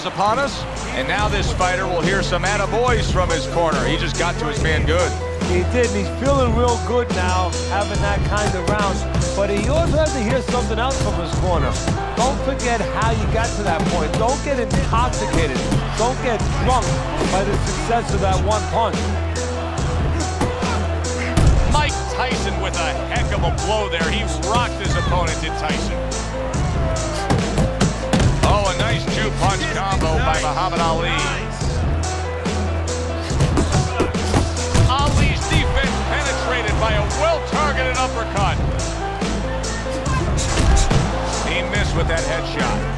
is upon us, and now this fighter will hear some attaboys from his corner. He just got to his man good. He did, and he's feeling real good now, having that kind of round. But he also has to hear something else from his corner. Don't forget how you got to that point. Don't get intoxicated. Don't get drunk by the success of that one punch. Mike Tyson with a heck of a blow there. He rocked his opponent, did Tyson. Oh, a nice two-punch combo by Muhammad Ali. Ali's defense penetrated by a well-targeted uppercut. He missed with that headshot.